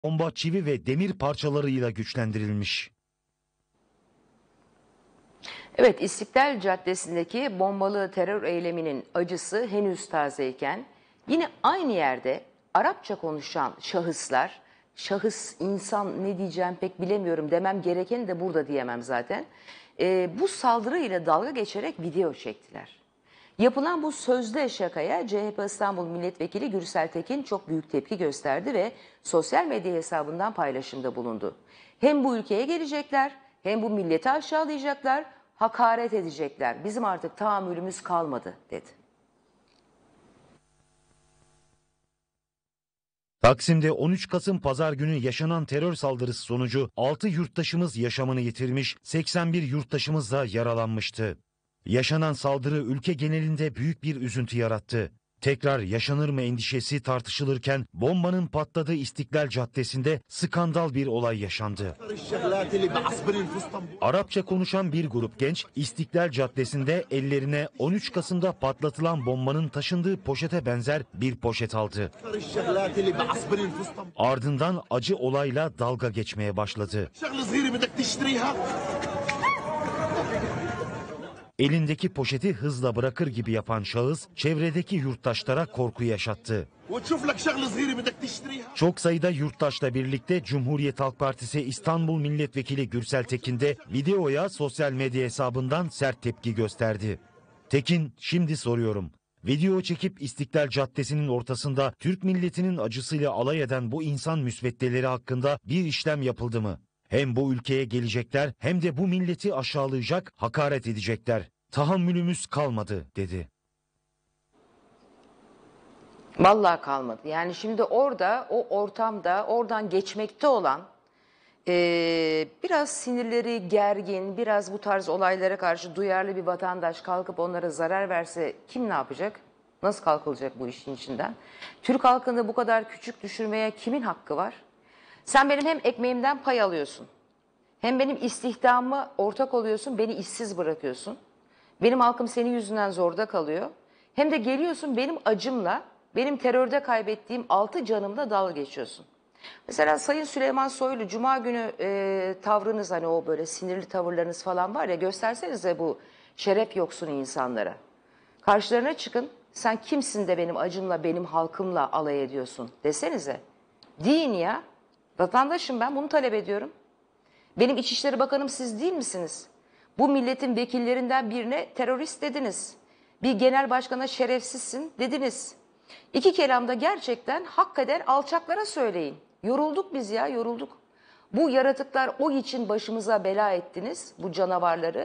Bomba çivi ve demir parçalarıyla güçlendirilmiş. Evet, İstiklal Caddesi'ndeki bombalı terör eyleminin acısı henüz tazeyken yine aynı yerde Arapça konuşan şahıs, insan ne diyeceğim pek bilemiyorum, demem gerekeni de burada diyemem zaten. Bu saldırıyla dalga geçerek video çektiler. Yapılan bu sözde şakaya CHP İstanbul Milletvekili Gürsel Tekin çok büyük tepki gösterdi ve sosyal medya hesabından paylaşımda bulundu. Hem bu ülkeye gelecekler, hem bu milleti aşağılayacaklar, hakaret edecekler. Bizim artık tahammülümüz kalmadı dedi. Taksim'de 13 Kasım Pazar günü yaşanan terör saldırısı sonucu 6 yurttaşımız yaşamını yitirmiş, 81 yurttaşımız da yaralanmıştı. Yaşanan saldırı ülke genelinde büyük bir üzüntü yarattı. Tekrar yaşanır mı endişesi tartışılırken bombanın patladığı İstiklal Caddesi'nde skandal bir olay yaşandı. Arapça konuşan bir grup genç İstiklal Caddesi'nde ellerine 13 Kasım'da patlatılan bombanın taşındığı poşete benzer bir poşet aldı. Ardından acı olayla dalga geçmeye başladı. Elindeki poşeti hızla bırakır gibi yapan şahıs çevredeki yurttaşlara korku yaşattı. Çok sayıda yurttaşla birlikte Cumhuriyet Halk Partisi İstanbul Milletvekili Gürsel Tekin de videoya sosyal medya hesabından sert tepki gösterdi. Tekin, şimdi soruyorum. Video çekip İstiklal Caddesi'nin ortasında Türk milletinin acısıyla alay eden bu insan müsveddeleri hakkında bir işlem yapıldı mı? Hem bu ülkeye gelecekler hem de bu milleti aşağılayacak, hakaret edecekler. Tahammülümüz kalmadı dedi. Vallahi kalmadı. Yani şimdi orada, o ortamda, oradan geçmekte olan biraz sinirleri gergin, biraz bu tarz olaylara karşı duyarlı bir vatandaş kalkıp onlara zarar verse kim ne yapacak? Nasıl kalkılacak bu işin içinden? Türk halkını bu kadar küçük düşürmeye kimin hakkı var? Sen benim hem ekmeğimden pay alıyorsun, hem benim istihdamıma ortak oluyorsun, beni işsiz bırakıyorsun. Benim halkım senin yüzünden zorda kalıyor. Hem de geliyorsun benim acımla, benim terörde kaybettiğim 6 canımla dalga geçiyorsun. Mesela Sayın Süleyman Soylu Cuma günü tavrınız, hani o böyle sinirli tavırlarınız falan var ya, göstersenize bu şeref yoksun insanlara. Karşılarına çıkın, sen kimsin de benim acımla, benim halkımla alay ediyorsun desenize. Deyin ya, vatandaşım ben, bunu talep ediyorum. Benim İçişleri Bakanım siz değil misiniz? Bu milletin vekillerinden birine terörist dediniz. Bir genel başkana şerefsizsin dediniz. İki kelamda gerçekten hak eder alçaklara söyleyin. Yorulduk biz ya, yorulduk. Bu yaratıklar o için başımıza bela ettiniz, bu canavarları.